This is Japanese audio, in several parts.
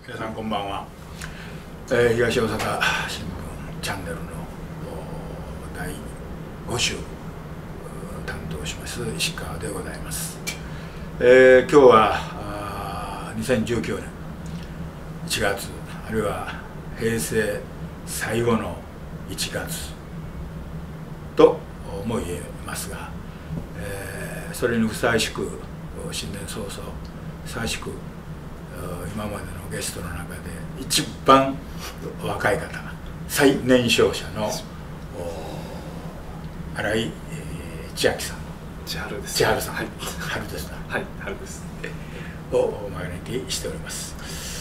皆さんこんばんは。東大阪新聞チャンネルの第5週担当します石川でございます。今日は2019年1月あるいは平成最後の1月とも言えますが、それにふさわしく新年早々ふさわしく今までのゲストの中で一番若い方、最年少者の新井千秋さん、 千春です。 千春さん、 はい、 春ですな。 はい、春です。 をお招きしております。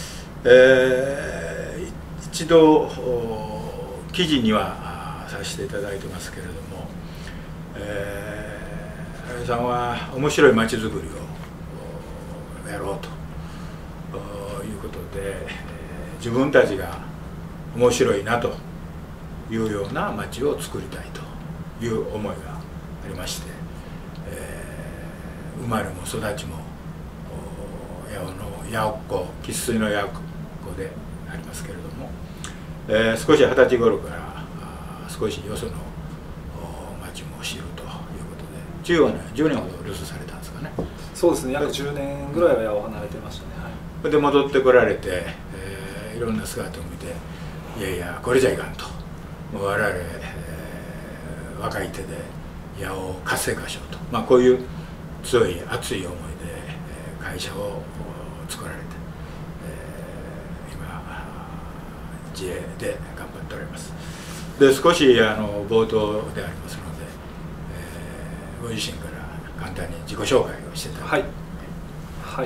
一度記事にはさせていただいてますけれども、新井さんは面白いまちづくりをやろうということで、自分たちが面白いなというような町を作りたいという思いがありまして、生まれも育ちも八尾の八尾っ子、生粋の八尾っ子でありますけれども、少し20歳頃から少しよその町も知るということで10年ほど留守されたんですかね。そうですね、 約10年ぐらいは八尾離れてましたね。はい、 で戻ってこられて、いろんな姿を見て、いやいやこれじゃいかんと、我々、若い手で八尾を活性化しようと、こういう強い熱い思いで会社を作られて、今自営で頑張っております。で少し冒頭でありますので、ご自身から簡単に自己紹介をしていただきます。 はい、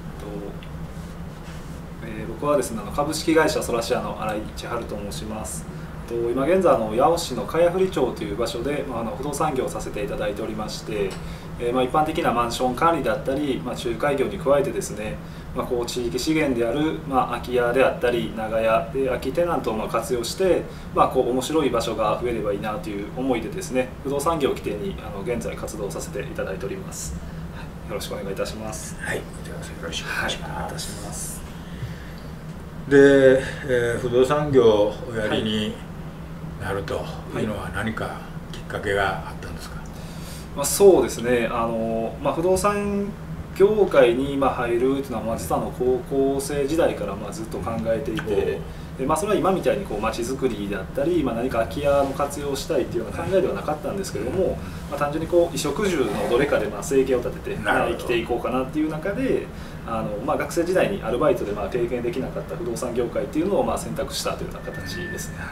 僕はですね、株式会社ソラシアの新井千春と申します。今現在八尾市の茅振町という場所で、不動産業をさせていただいておりまして、一般的なマンション管理だったり、仲介業に加えてですね、地域資源である、空き家であったり長屋で空きテナントを活用して、面白い場所が増えればいいなという思いでですね、不動産業を起点に現在活動させていただいております。よろしくお願いいたします。 はい、こちらこそよろしくお願いします。 お願いいたします。 で、不動産業をおやりになるというのは何かきっかけがあったんですか？ そうですね、不動産業界に入るというのは、実は高校生時代からずっと考えていて、それは今みたいに街づくりだったり、何か空き家の活用をしたいっていうような考えではなかったんですけれども、単純に衣食住のどれかで生計を立てて生きていこうかなっていう中で、学生時代にアルバイトで経験できなかった不動産業界っていうのを選択したというような形ですね。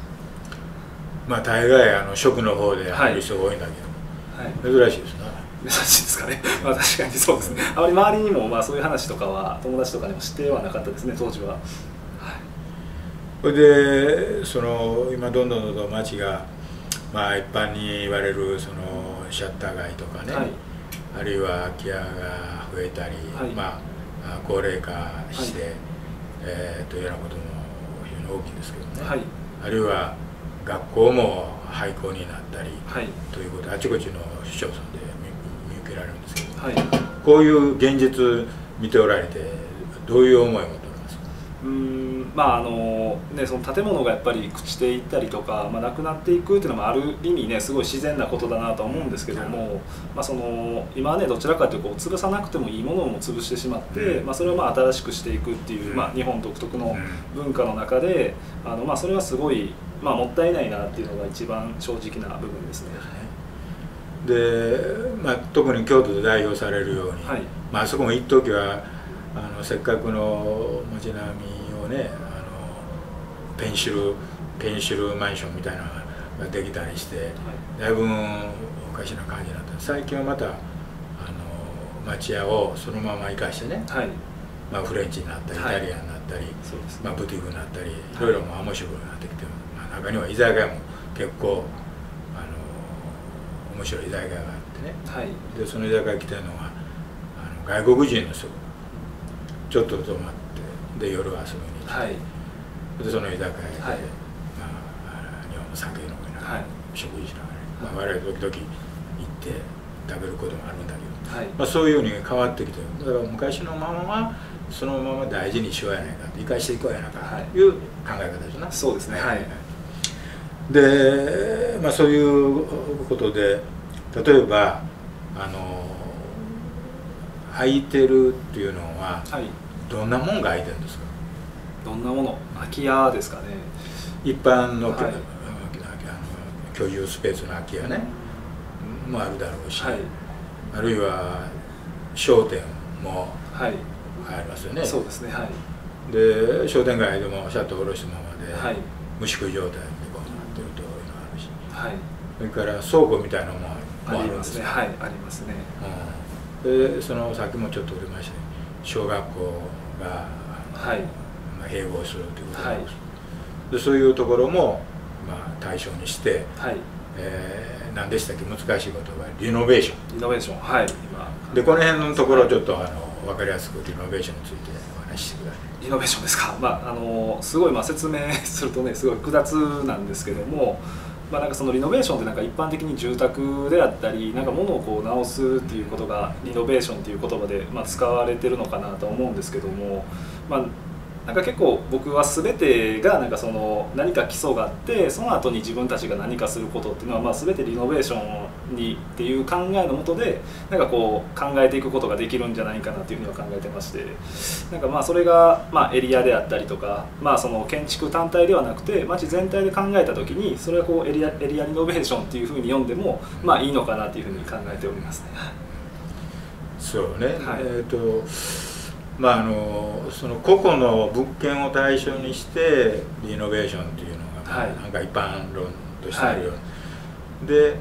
大概食の方で入る人が多いんだけど、珍しいですね。 珍しいですかね。確かにそうですね。あまり周りにもそういう話とかは友達とかにも知ってはなかったですね、当時は。 それで今どんどん街が、一般に言われるシャッター街とかね、あるいは空き家が増えたり、高齢化して、というようなことも非常に大きいですけどね、あるいは学校も廃校になったり、ということであちこちの市町村で見受けられるんですけど、こういう現実見ておられてどういう思いを持っておられますか？ その建物がやっぱり朽ちていったりとか、なくなっていくっていうのもある意味ね、すごい自然なことだなとは思うんですけども、今はね、どちらかというと潰さなくてもいいものも潰してしまって、それを新しくしていくっていう、日本独特の文化の中で、それはすごい、もったいないなっていうのが一番正直な部分ですね。 で、特に京都で代表されるように、あそこも一時はせっかくの街並みをね、ペンシルマンションみたいなのができたりして、だいぶおかしな感じになった。最近はまた町屋をそのまま生かしてね、フレンチになったりイタリアンになったり、ブティックになったり、いろいろ面白くなってきて、中には居酒屋も結構面白い居酒屋があってね、でその居酒屋来てるのは外国人の人ちょっと泊まってで夜遊びに行って、でその居酒屋で、日本の酒飲みながら、食事しながら、我々時々行って食べることもあるんだけど、そういうふうに変わってきてる。だから昔のままそのまま大事にしようやないか生かしていこうやないかという考え方ですな。 そうですね。はい。 で、そういうことで例えば空いてるっていうのは、はい、どんなもんが空いてるんですか？ どんなもの？空き家ですかね。 一般の、はい、居住スペースの空き家ね、もあるだろうし、はい、あるいは商店もありますよね。 そうですね。はい。 で商店街でもシャッター下ろしたままで、はい、無宿状態でこうなってるところがあるし、はい、それから倉庫みたいなのもありますね。 はい、ありますね。 でその先もちょっとおりまして小学校が、はい、併合するということなんです、はい、でそういうところも、対象にして、はい、何でしたっけ難しい言葉リノベーション。 リノベーション、はい。 でこの辺のところをちょっと分かりやすくリノベーションについてお話ししてください。 リノベーションですか。すごい説明するとねすごい複雑なんですけども。なんかそのリノベーションってなんか一般的に住宅であったりなんか物をこう直すっていうことがリノベーションっていう言葉で使われてるのかなと思うんですけども、なんか結構僕は全てがなんかその何か基礎があってその後に自分たちが何かすることっていうのは全てリノベーションにっていう考えのもとでなんかこう考えていくことができるんじゃないかなっていうふうには考えてまして、なんかそれがエリアであったりとかその建築単体ではなくて街全体で考えた時にそれはこうエリアリノベーションっていうふうに読んでもいいのかなっていうふうに考えておりますね。 そうね。はい、その個々の物件を対象にしてリノベーションっていうのが、なんか一般論としてあるような、はい、で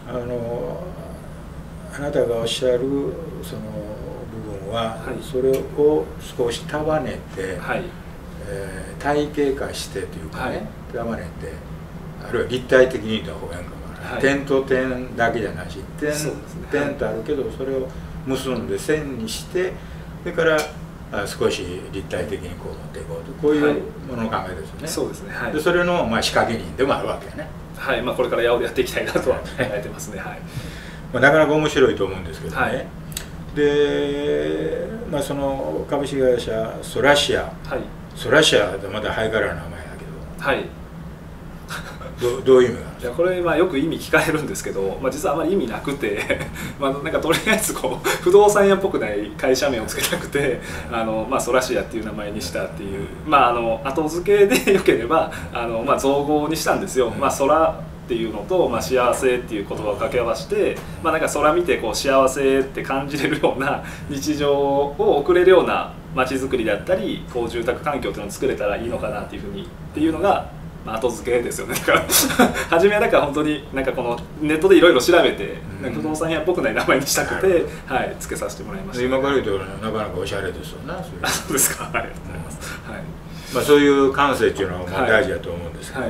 あなたがおっしゃるその部分は、はい、それを少し束ねて、はい、体系化してというかね、束ねてあるいは立体的に言った方がいいかもわからない、点と点だけじゃなし点とあるけどそれを結んで線にしてそれから少し立体的にこう持っていこうとこういうものの考えですよね。 そうですね。はい、 でそれの仕掛け人でもあるわけやね。 はい、これから八尾でやっていきたいなとは考えてますね。はい。 なかなか面白いと思うんですけどね。はい、で、その株式会社ソラシア、はい、ソラシアってまだハイカラーな名前だけど、はい。どういう意味があるんですか？ これよく意味聞かれるんですけど、実はあまり意味なくてなんかとりあえずこう不動産屋っぽくない会社名をつけたくてソラシアっていう名前にしたっていう後付けでよければ造語にしたんですよ。空っていうのと、幸せっていう言葉を掛け合わせて、なんか空見てこう幸せって感じれるような日常を送れるような街づくりだったりこう住宅環境っていうのを作れたらいいのかなっていうふうにっていうのが後付けですよね。だから初めはだから本当になんかこのネットでいろいろ調べて不動産屋っぽくない名前にしたくて、はい、付けさせてもらいました。 今から言うとなかなかおしゃれですよね。 そうですか。ありがとうございます。はい。 そういう感性っていうのは大事だと思うんですけど、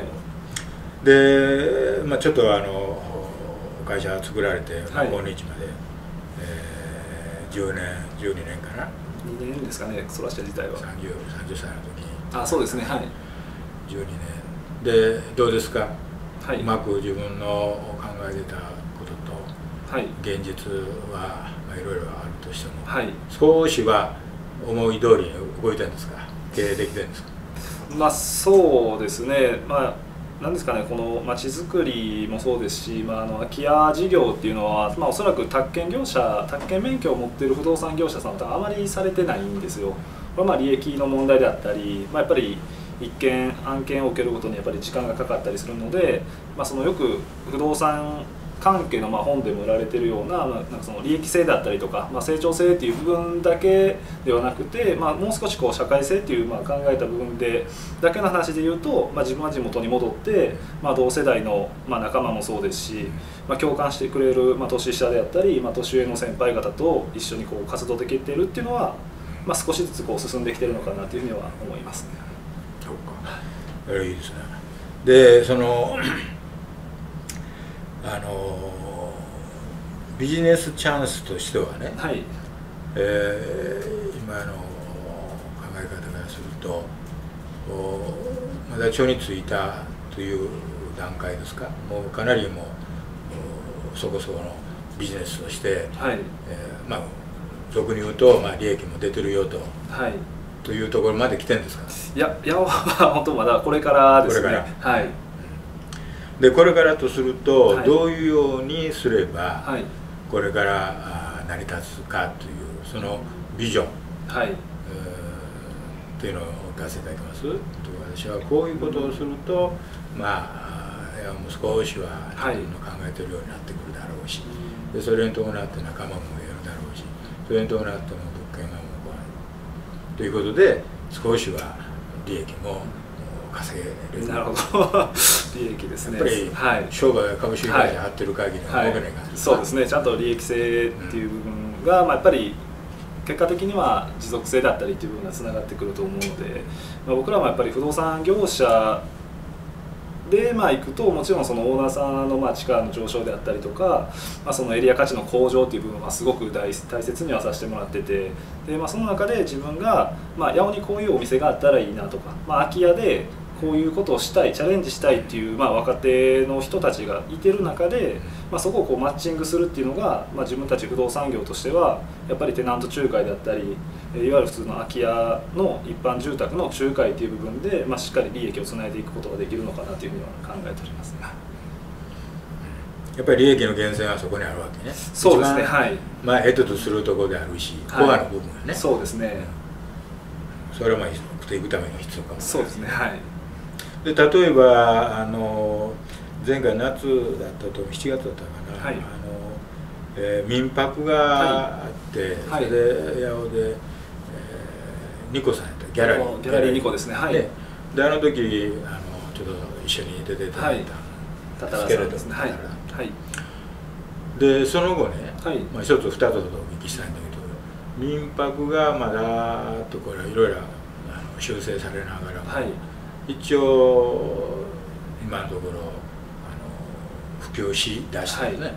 で、ちょっと会社作られて今日まで、10年12年かな。 2年ですかね。ソラシア自体は。30 歳の時に。 そうですね。はい。 12年。でどうですか、はい、うまく自分の考えてたことと、はい、現実はいろいろあるとしても、はい、少しは思い通りに動いてるんですか？経営できてるんですか？ そうですね。なんですかね、このまちづくりもそうですし、空き家事業っていうのは、おそらく宅建免許を持っている不動産業者さんとあまりされてないんですよ。これは利益の問題であったり、やっぱり一件案件を受けるごとにやっぱり時間がかかったりするので、そのよく不動産関係の本でも売られているような、なんかその利益性だったりとか、成長性っていう部分だけではなくて、もう少しこう社会性っていう考えた部分でだけの話で言うと、自分は地元に戻って、同世代の仲間もそうですし、共感してくれる年下であったり、年上の先輩方と一緒にこう活動できているっていうのは、少しずつこう進んできているのかなというふうには思いますね。 そうか、いいですね。でそのビジネスチャンスとしてはね、はい、今の考え方からするとまだ町に着いたという段階ですか？もうかなりもうそこそこのビジネスとして、はい、 俗に言うと、まあ、利益も出てるよと、 はい、 というところまで来てるんですか？ いや、八尾は本当まだこれからですね。 これから、 はい、 でこれからとすると、 はい、 どういうようにすれば、はい、これから成り立つかというそのビジョン、はい、っていうのをお聞かせいただけます？私はこういうことをすると、まあもう少しは自分の考えてるようになってくるだろうし、でそれに伴って仲間も増えるだろうし、それに伴っても物件がもうということで少しは利益も稼げる。 なるほど利益ですね。 やっぱり、はい、商売が株式会社張ってる限りは儲けない感じ、 そうですね。ちゃんと利益性っていう部分が、まあ、やっぱり結果的には持続性だったりっていう部分がつながってくると思うので、まあ、僕らもやっぱり不動産業者で行くと、もちろんそのオーナーさんの地価の上昇であったりとか、そのエリア価値の向上っていう部分はすごく大切にはさせてもらってて、で、その中で自分が、八尾にこういうお店があったらいいなとか、空き家でこういうことをしたい、チャレンジしたいっていう、若手の人たちがいてる中で、そこをマッチングするっていうのが、自分たち不動産業としてはやっぱりテナント仲介だったり、いわゆる普通の空き家の一般住宅の仲介っていう部分で、しっかり利益をつないでいくことができるのかなというふうには考えておりますね。 やっぱり利益の源泉はそこにあるわけね。 そうですね。はい。 得手とするところであるし、コアの部分はね。 そうですね。 それは生きていくための必要かも。 そうですね。はい。 で例えば前回夏だったと7月だったかな、はい、民泊があって、はい、それで八尾で、ニコさんやったギャラリーニコですね。はい。 で時ちょっと一緒に出ていただいたんですけれども、はいはい、でその後ね、はい、一つ二つとお聞きしたいんだけど、民泊がまだところいろいろ修正されながらも、はい、一応今のところ普及しだしたんですね、はい、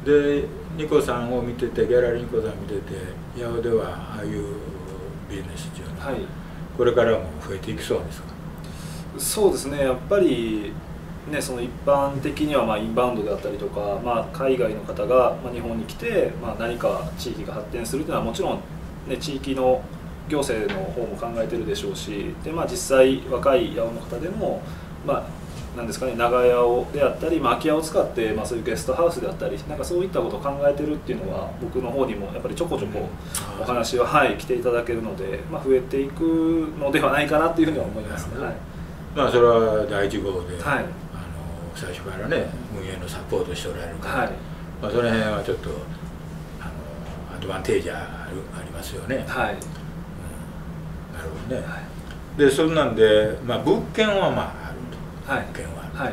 でニコさんを見てて、ギャラリーニコさんを見てて、八尾ではああいうビジネスっていうのは、はい、これからも増えていきそうですか？ そうですね。やっぱりね、その一般的にはインバウンドであったりとか、海外の方が日本に来て、何か地域が発展するというのはもちろん、ね、地域の行政の方も考えてるでしょうし、で、実際若い八尾の方でも、なんですかね、長屋をであったり、空き家を使って、そういうゲストハウスであったり、なんかそういったことを考えてるっていうのは、僕の方にもやっぱりちょこちょこお話は、はい、来ていただけるので、増えていくのではないかなっていうふうには思いますね。はい、 それは第1号で、はい、最初からね、運営のサポートしておられるから、はい、その辺はちょっとアドバンテージありますよね。はい、なるほどね。はい、でそんなんで、物件はあると、はい、物件はある、はい、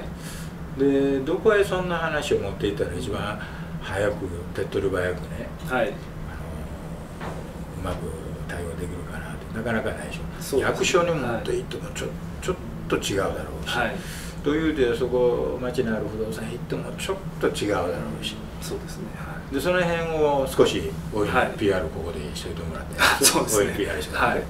でどこへそんな話を持っていったら一番早く手っ取り早くね、はい、うまく対応できるかなって、なかなかないでしょ。役所に持っていってもちょっと違うだろうし、はい、というでそこ町にある不動産行ってもちょっと違うだろうし、 そうですね。はい、 でその辺を少しオイル PR ここでしといてもらって、 そうですね。 オイル PR してもらって、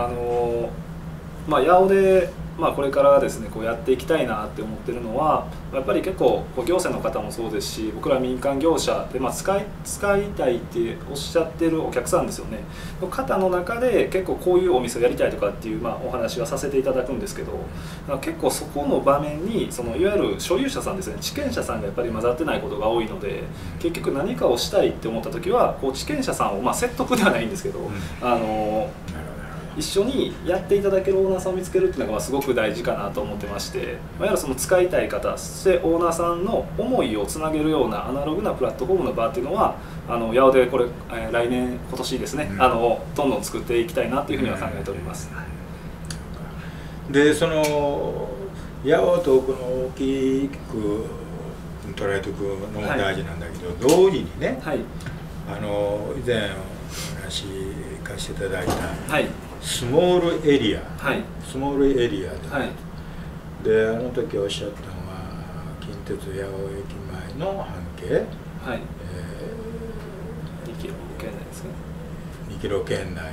八尾でこれからですね、こうやっていきたいなって思ってるのは、やっぱり結構行政の方もそうですし、僕ら民間業者で、使いたいっておっしゃってるお客さんですよねの方の中で、結構こういうお店をやりたいとかっていう、お話はさせていただくんですけど、結構そこの場面にいわゆる所有者さんですね、地権者さんがやっぱり混ざってないことが多いので、結局何かをしたいって思った時は地権者さんを、説得ではないんですけど、一緒にやっていただけるオーナーさんを見つけるっていうのがすごく大事かなと思ってまして、いわゆるその使いたい方、そしてオーナーさんの思いをつなげるようなアナログなプラットフォームの場っていうのは、八尾でこれ、来年今年ですね、どんどん作っていきたいなというふうには考えております。 でその八尾とこの大きく捉えていくのも大事なんだけど、同時にね、はい、以前お話聞かせていただいた、はい、スモールエリア、はい、スモールエリアで、はい、であの時おっしゃったのは近鉄八尾駅前の半径、はい、 2キロ圏内ですね。 2キロ圏内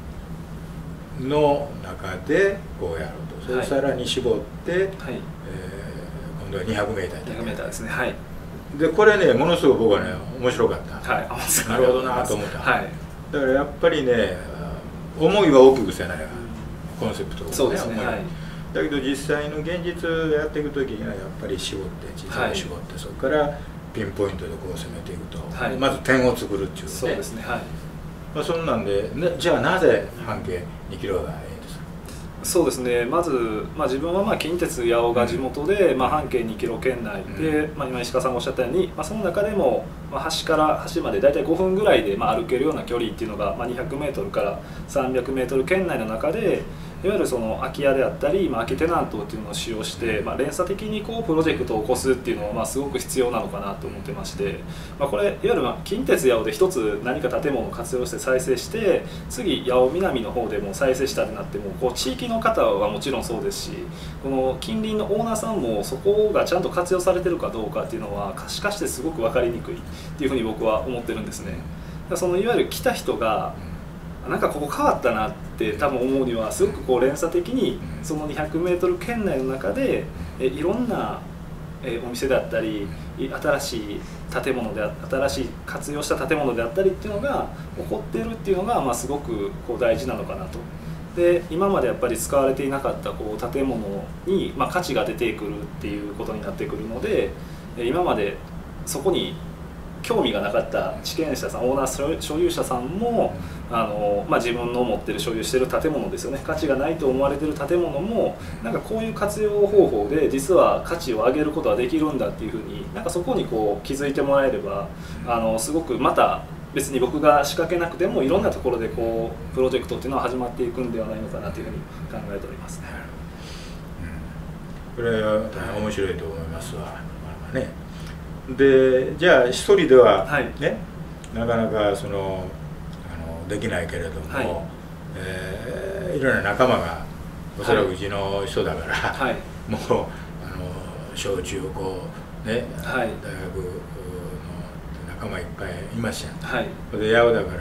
の中でこうやろうと、それをさらに絞って、はい、今度は200メーター 200メーターですね。はい、 でこれねものすごく僕はね面白かった、 はい、 なるほどなと思った、 はい、 だからやっぱりね思いは大きくせないわ、コンセプトを、ね、 そうですね、はい、 だけど実際の現実やっていく時にはやっぱり絞って小さく絞って、はい、そこからピンポイントでこう攻めていくと、はい、まず点を作るっていうね、 そうですね、はい、 まあ、そんなんで、ね、じゃあなぜ半径2キロがいいんですか？ そうですね、まず、自分は近鉄八尾が地元で、半径2キロ圏内で、今石川さんがおっしゃったように、その中でも、端から端まで大体5分ぐらいで、歩けるような距離っていうのが、200メートルから300メートル圏内の中で、いわゆるその空き家であったり、空きテナントっていうのを使用して、連鎖的にこうプロジェクトを起こすっていうのは、すごく必要なのかなと思ってまして、これいわゆる近鉄八尾で一つ何か建物を活用して再生して、次八尾南の方でも再生したってなっても、こう地域の方はもちろんそうですし、この近隣のオーナーさんもそこがちゃんと活用されてるかどうかっていうのは可視化してすごく分かりにくいっていうふうに僕は思ってるんですね。そのいわゆる来た人がなんかここ変わったなって多分思うには、すごくこう連鎖的にその200メートル圏内の中でいろんなお店であったり、新しい建物で新しい活用した建物であったりっていうのが起こっているっていうのがすごくこう大事なのかなと。で今までやっぱり使われていなかったこう建物に価値が出てくるっていうことになってくるので、今までそこに興味がなかった地権者さん、オーナー所有者さんも自分の持ってる所有してる建物ですよね、価値がないと思われてる建物もなんかこういう活用方法で実は価値を上げることができるんだっていうふうに、なんかそこにこう気づいてもらえればすごくまた別に僕が仕掛けなくてもいろんなところでこうプロジェクトっていうのは始まっていくんではないのかなというふうに考えておりますね。 これは大変面白いと思いますわ。ね、でじゃあ一人ではね、なかなかできないけれども、いろんな仲間がおそらくうちの人だから、もう小中高ね、大学の仲間いっぱいいました。で八尾だから、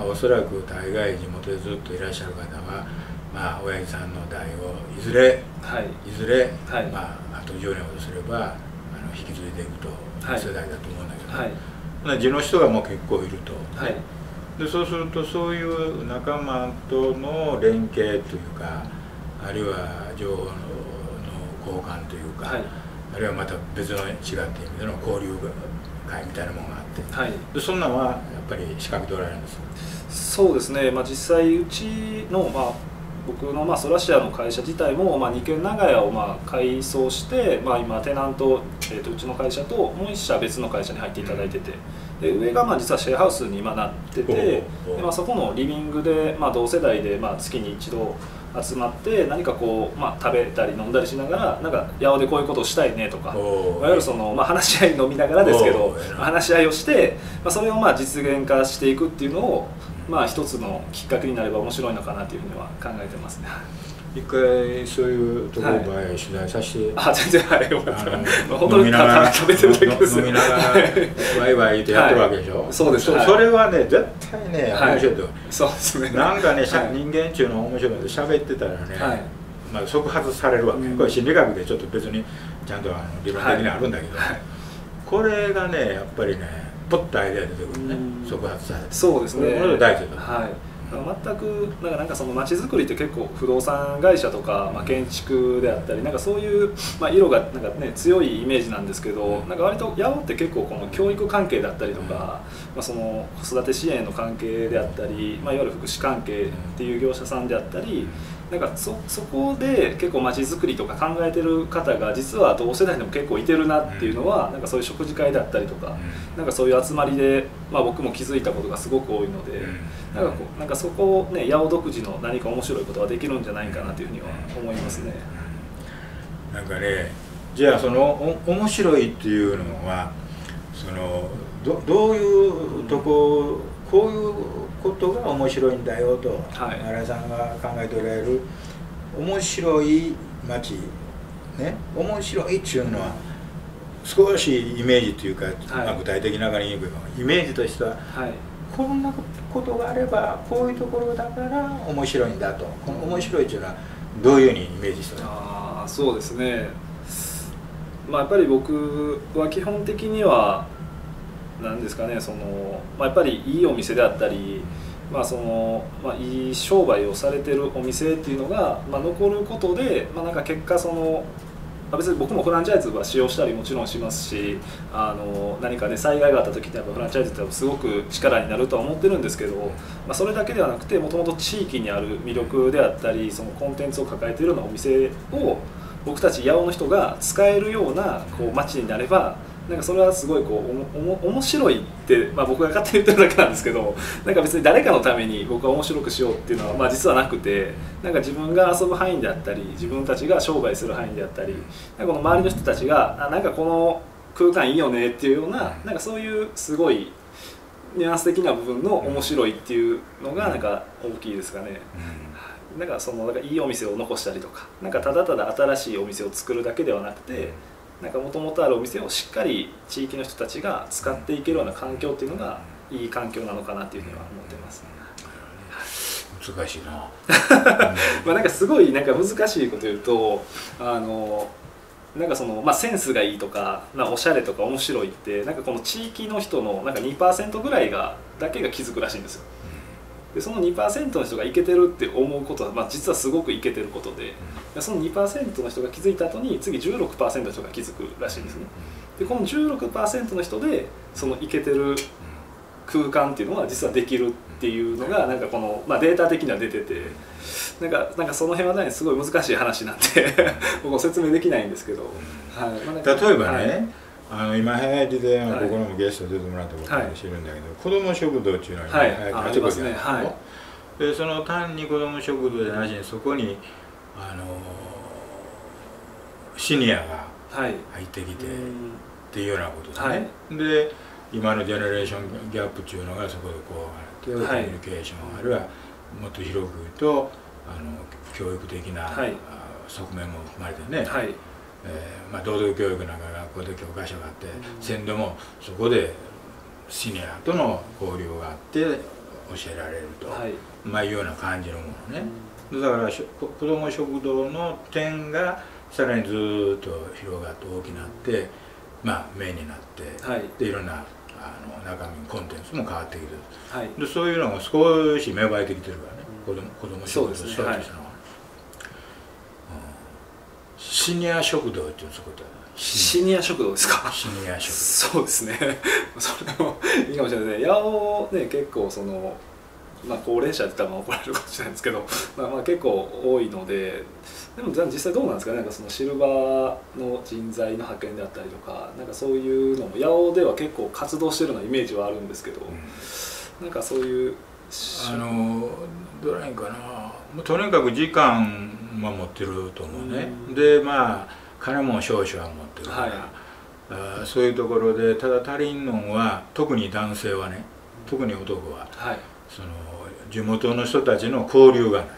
おそらく大概地元でずっといらっしゃる方は、親父さんの代をいずれ、あと10年ほどすれば引き継いでいくという世代だと思うんだけど、地の人がもう結構いると、でそうするとそういう仲間との連携というか、あるいは情報の交換というか、あるいはまた別の違った意味での交流会みたいなものがあって、でそんなのはやっぱり仕掛けておられるんですか？ そうですね、実際うちの僕のソラシアの会社自体も二軒長屋を改装して、今テナント、うちの会社ともう一社別の会社に入っていただいてて、で上が実はシェアハウスに今なってて、でそこのリビングで同世代で月に一度集まって何かこう、食べたり飲んだりしながら、なんか八尾でこういうことをしたいねとか、いわゆる話し合い飲みながらですけど話し合いをして、それを実現化していくっていうのを一つのきっかけになれば面白いのかなというふうには考えてますね。 一回そういうところまで取材させて、 全然よかった。本当に食べてるだけです。 飲みながらワイワイってやってるわけでしょ。 そうです。 それはね絶対ね面白いと。 そうですね。 なんかね人間っていうのは面白いので喋ってたらね、触発されるわけ。これ心理学でちょっと別にちゃんと理論的にあるんだけど、これがねやっぱりねポッとアイデア出てくるね、触発されて。 そうですね。 これ大事だ。 全くなんかその街づくりって結構不動産会社とか、建築であったりなんかそういう、色がなんか、強いイメージなんですけど、なんか割と八尾って結構この教育関係だったりとか、その子育て支援の関係であったり、いわゆる福祉関係っていう業者さんであったり、なんかそこで結構街づくりとか考えてる方が実は同世代でも結構いてるなっていうのは、なんかそういう食事会だったりとか、なんかそういう集まりで、僕も気づいたことがすごく多いので、なんかそこを八尾独自の何か面白いことができるんじゃないかなというふうには思いますね。 なんかね、じゃあその面白いっていうのはどういうとこ、こういうことが面白いんだよと、新井さんが考えておられる面白い街ね、面白いっていうのは少しイメージというか、具体的ながら言いにくいかも、イメージとしては、こんなことがあればこういうところだから面白いんだと。この面白いっていうのはどういうふうにイメージしてるの？ そうですね、 やっぱり僕は基本的には何ですかね、やっぱりいいお店であったり、いい商売をされてるお店っていうのが、残ることで、なんか結果別に僕もフランチャイズは使用したりもちろんしますし、何かね災害があった時ってやっぱフランチャイズってすごく力になるとは思ってるんですけど、それだけではなくてもともと地域にある魅力であったりそのコンテンツを抱えているようなお店を僕たち八尾の人が使えるような街になれば、なんかそれはすごい面白いって、僕が勝手に言ってるだけなんですけど、なんか別に誰かのために僕は面白くしようっていうのは実はなくて、なんか自分が遊ぶ範囲であったり自分たちが商売する範囲であったり、なんかこの周りの人たちがなんかこの空間いいよねっていうような、なんかそういうすごいニュアンス的な部分の面白いっていうのがなんか大きいですかね。なんかいいお店を残したりとか、なんかただただ新しいお店を作るだけではなくて、なんか元々あるお店をしっかり地域の人たちが使っていけるような環境っていうのがいい環境なのかなっていうふうには思ってます。 難しいな。 なんかすごいなんか難しいこと言うと、なんかセンスがいいとか、おしゃれとか面白いって、なんかこの地域の人のなんか 2% ぐらいだけが気づくらしいんですよ。でその 2% の人がイケてるって思うことは、実はすごくイケてることで、その 2% の人が気づいた後に次 16% の人が気づくらしいんですね。でこの 16% の人でそのイケてる空間っていうのは実はできるっていうのがなんかこの、データ的には出てて、なんかその辺はねすごい難しい話なんで僕も説明できないんですけど、 例えばね、今流行りでここのもゲスト出てもらったことかもしれるんだけど、子ども食堂っていうのが今流行ってあちこちにあるの。でその単に子ども食堂じゃなしにそこにシニアが入ってきてっていうようなことでね、で今のジェネレーションギャップっていうのがそこでこうコミュニケーションあるいはもっと広く言うと教育的な側面も含まれてね、道徳教育なんか学校で教科書があって先度もそこでシニアとの交流があって教えられると、いうような感じのものね。だから子ども食堂の点がさらにずっと広がって大きくなってメインになって、でいろんな中身コンテンツも変わってきてる、でそういうのが少し芽生えてきてるからね、子ども食堂スタートしたのは。シニア食堂っていうそこでシニア食堂ですか。 シニア食堂、 そうですねそれもいいかもしれないですね。八尾ね結構高齢者って多分怒られるかもしれないんですけど、結構多いので、でも実際どうなんですかね。なんかシルバーの人材の派遣であったりとか、なんかそういうのも八尾では結構活動してるようなイメージはあるんですけど、なんかそういうどうなんかな、とにかく時間は持ってると思うね。で金も少々は持ってるから、そういうところでただ足りんのは特に男性はね、特に男は、地元の人たちの交流がない。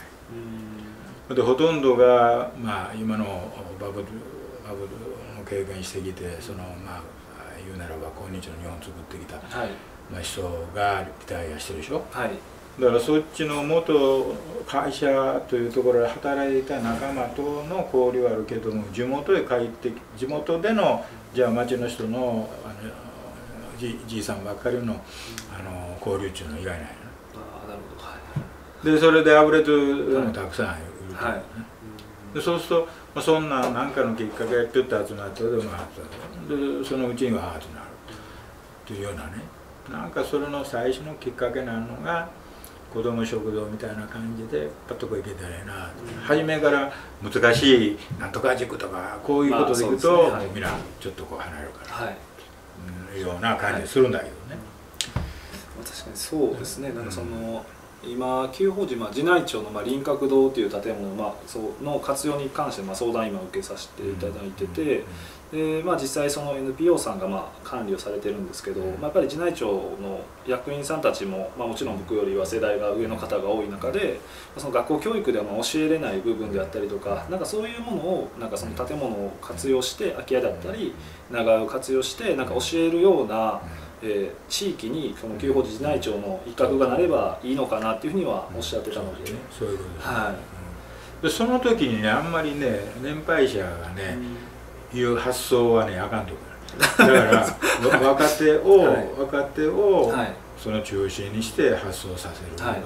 でほとんどが今のバブルを経験してきて言うならば今日の日本を作ってきた、人がリタイアしてるでしょ。だからそっちの元会社というところで働いた仲間との交流はあるけども、地元へ帰って地元でのじゃあ町の人のじいさんばっかりの交流っていうのは意外ないの。でそれであぶれてるのもたくさんいると思うね。でそうするとそんな何かのきっかけでピュッと集まったでそのうちにはハートになるというようなね、なんかそれの最初のきっかけなのが子ども食堂みたいな感じでパッとこういけたらいいな、初めから難しいなんとか塾とかこういうことでいくとみんなちょっとこう離れるからいうような感じするんだけどね。 確かにそうですね。なんか今旧法人寺内町の輪郭堂という建物の活用に関して相談今受けさせていただいてて、で実際その NPO さんが管理をされてるんですけど、やっぱり寺内町の役員さんたちももちろん僕よりは世代が上の方が多い中で、その学校教育では教えれない部分であったりとか、なんかそういうものをなんかその建物を活用して空き家だったり長屋を活用してなんか教えるような地域にその旧法寺寺内町の一角がなればいいのかなっていうふうにはおっしゃってたので、 そういうことですね。でその時にね、あんまりね年配者がね、 いう発想はねあかんと思う。だから若手を、 はい、 その中心にして発想させる、 はい、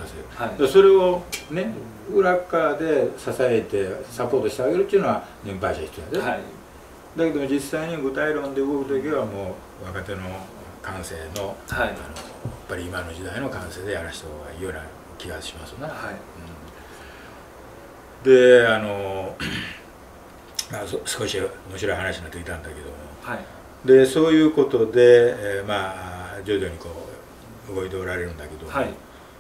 それをね裏側で支えてサポートしてあげるっていうのは年配者必要やで、はい、だけど実際に具体論で動く時はもう若手の感性の、はい、やっぱり今の時代の感性でやらした方がいいような気がしますな。はい、でまあ、少し面白い話になってきたんだけども、はい、でそういうことで、まあ徐々にこう動いておられるんだけども、はい、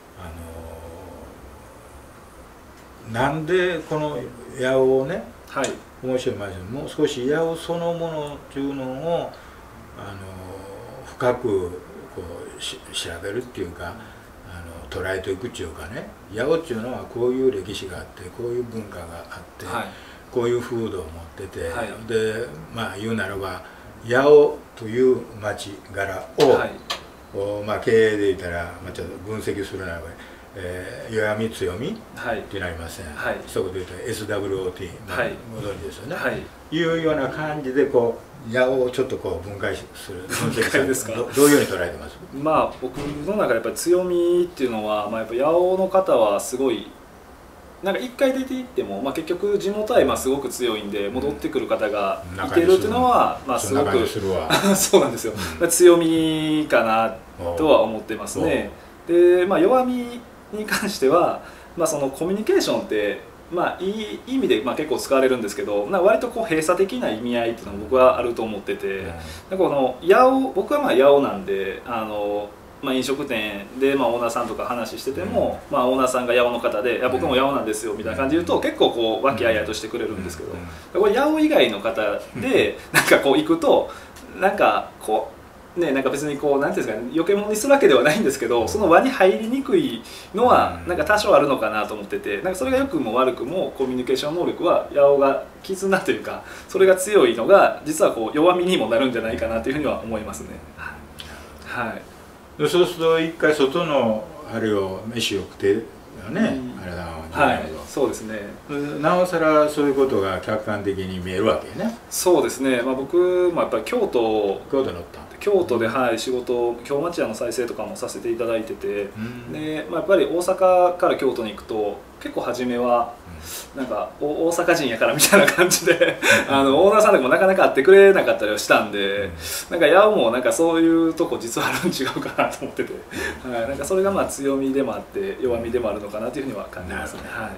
なんでこの八尾をね、はい、面白い話でもう少し八尾そのものっていうのを深くこう調べるっていうか捉えていくっていうかね、八尾っていうのはこういう歴史があってこういう文化があって、はい、こういう風土を持ってて、はい、でまあ言うならば八尾という町柄を、はい、まあ経営で言ったら、まあ、ちょっと分析するならば、弱み強みってなりません、はい、一言で言うと SWOT、はい、ご存知ですよね、はい、いうような感じでこう八尾をちょっとこう分解する分析するですか。どういうふうに捉えてます？ まあ僕の中でやっぱり強みっていうのは、まあ、やっぱ八尾の方はすごいなんか一回出ていっても、まあ、結局地元愛すごく強いんで戻ってくる方がいてるっていうのは、まあ、すごくそうなんですよ、強みかなとは思ってますね。で、まあ、弱みに関しては、まあ、そのコミュニケーションって、まあ、いい意味でまあ結構使われるんですけど、割とこう閉鎖的な意味合いっていうのも僕はあると思ってて、この八尾僕はまあ八尾なんでまあ、飲食店でまあオーナーさんとか話してても、まあ、オーナーさんが八尾の方で「いや僕も八尾なんですよ」みたいな感じで言うと結構こう和気あいあいとしてくれるんですけど、これ八尾以外の方でなんかこう行くとなんかこうねなんか別にこうなんていうんですかね余計者にするわけではないんですけど、その輪に入りにくいのはなんか多少あるのかなと思ってて、なんかそれが良くも悪くもコミュニケーション能力は八尾が絆というかそれが強いのが実はこう弱みにもなるんじゃないかなというふうには思いますね。はい。 そうすると一回外のあれを飯を食ってね、あれだはい、そうですね。 なおさらそういうことが客観的に見えるわけね。 そうですね。まあ僕もやっぱり京都で、はい、仕事京町屋の再生とかもさせていただいてて、で、まあ、やっぱり大阪から京都に行くと結構初めはなんか大阪人やからみたいな感じでオーナーさんとかもなかなか会ってくれなかったりはしたんで、なんか八尾もなんかそういうとこ実はあるん違うかなと思ってて、はい、なんかそれがまあ強みでもあって弱みでもあるのかなというふうには感じますね。はい、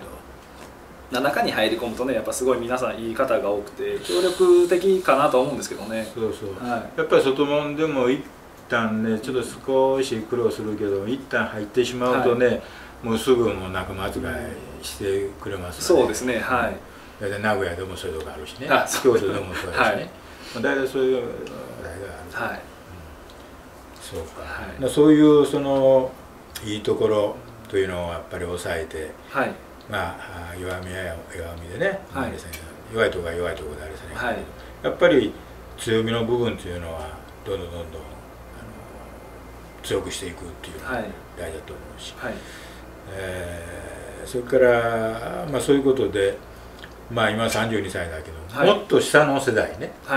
中に入り込むとねやっぱすごい皆さんいい方が多くて協力的かなと思うんですけどね。 そうそう、はい、やっぱり外門でも一旦ねちょっと少し苦労するけど一旦入ってしまうとね、はい、もうすぐもう仲間扱いしてくれますからね。そうですね、はい。 大体名古屋でもそういうとこあるしね、京都でもそうだしね、大体そういうあれがある。はい。そうか。はい、そういうそのいいところというのをやっぱり抑えて、はい、まあ弱みは弱みでね、はい、弱いところは弱いところであれさね、はい、やっぱり強みの部分というのはどんどん強くしていくっていうのが大事だと思うし。はい、それから、まあ、そういうことで、まあ、今32歳だけど、はい、もっと下の世代ね、はい、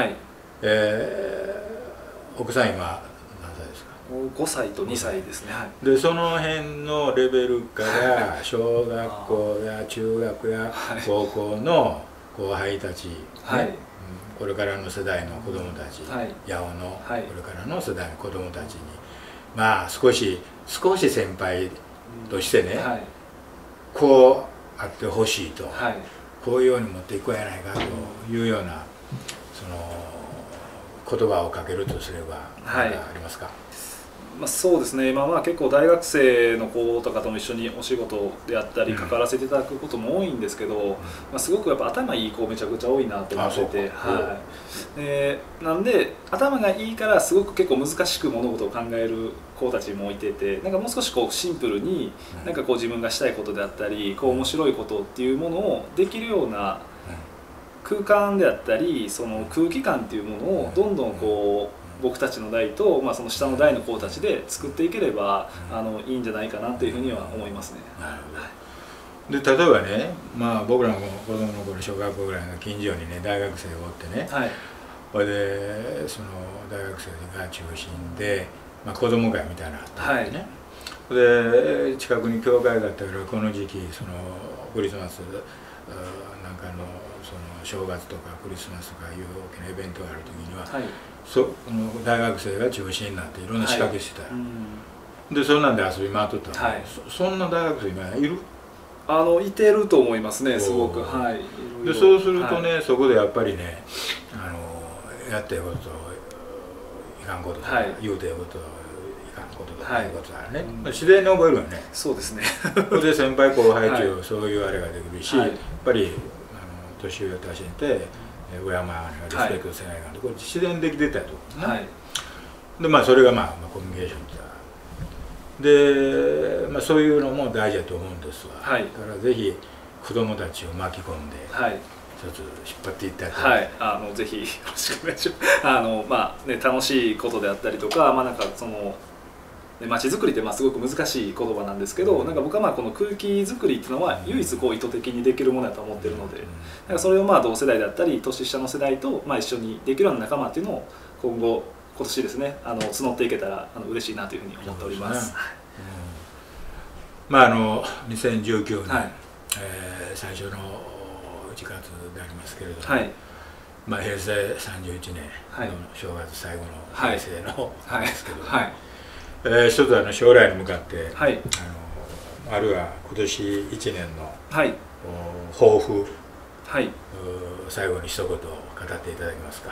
奥さん今何歳ですか ？5歳と2歳ですね。はい、 でその辺のレベルから小学校や中学や高校の後輩たち、ね、はい、これからの世代の子どもたち、はい、八尾のこれからの世代の子どもたちに、まあ少し先輩としてね、はい、こうあってほしいと、はい、こういうように持っていこうやないかというようなその言葉をかけるとすれば何かありますか？はい、 まあ、そうですね、今は結構大学生の子とかとも一緒にお仕事であったり関わらせていただくことも多いんですけど、まあ、すごくやっぱ頭いい子めちゃくちゃ多いなと思ってて、はい、なんで頭がいいからすごく結構難しく物事を考える子たちもいてて、なんかもう少しこうシンプルになんかこう自分がしたいことであったりこう面白いことっていうものをできるような空間であったりその空気感っていうものをどんどんこう僕たちの代と、まあ、その下の代の子たちで作っていければいいんじゃないかなというふうには思いますね。なるほど。で例えばね、まあ、僕らも子供の頃小学校ぐらいの近所にね大学生がおってね、はい、 それでその大学生が中心で、子供会みたいなのがあったんでね、で近くに教会があったからこの時期そのクリスマスなんかのその正月とかクリスマスとかいう大きなイベントがある時には、大学生が中心になっていろんな仕掛けしてた、でそんなんで遊び回っとった、そんな大学生今いる？ いてると思いますね、すごく。 でそうするとね、そこでやっぱりねやってることいかんこととか、言うてることいかんこととかいうことだね、自然に覚えるよね。 そうですね。 で先輩後輩っていうそういうあれができるし、やっぱり年上としてて敬わなリスペクトせないかんとこれ自然にできてたと。でそれがコミュニケーションで、そういうのも大事だと思うんですわ。だからぜひ子供たちを巻き込んで一つ引っ張っていったらぜひよろしくお願いします。楽しいことであったりとか、なんかその街づくりってすごく難しい言葉なんですけど、なんか僕はこの空気づくりっていうのは唯一意図的にできるものだと思ってるので、なんかそれを同世代だったり年下の世代と一緒にできるような仲間っていうのを今年ですね募っていけたら嬉しいなというふうに思っております。 2019年、最初の1月でありますけれども、平成31年の正月最後の平成のですけど、一つ将来に向かって、あるいは今年1年の抱負、最後に一言語っていただけますか。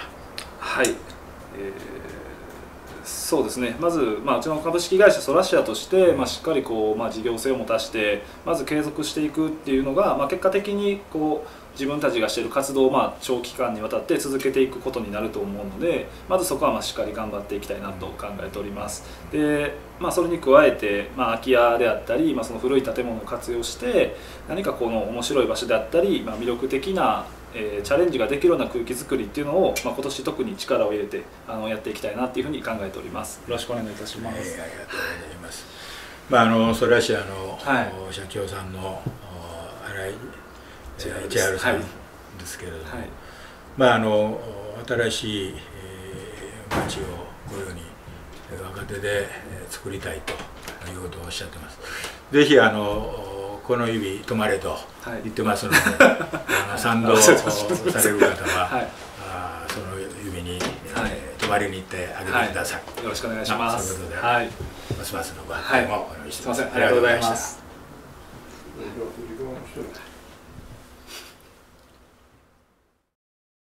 そうですね、まず、うちの株式会社ソラシアとして、しっかり事業性を持たして、まず継続していくっていうのが、結果的に自分たちがしている活動を長期間にわたって続けていくことになると思うので、まずそこはしっかり頑張っていきたいなと考えております。で、それに加えて、空き家であったり、その古い建物を活用して何か面白い場所であったり、魅力的なチャレンジができるような空気づくりっていうのを、今年特に力を入れてやっていきたいなっていうふうに考えております。よろしくお願いいたします。 ありがとうございます。ソラシアの社長さんの新井千春さんですけれども、新しい町をこのように若手で作りたいということをおっしゃってます。ぜひこの指止まれと言ってますので、賛同される方はその指に止まりに行ってあげてください。 よろしくお願いします。 そういうことで、ますますのご発展もお願いしてます。 すみません、ありがとうございます。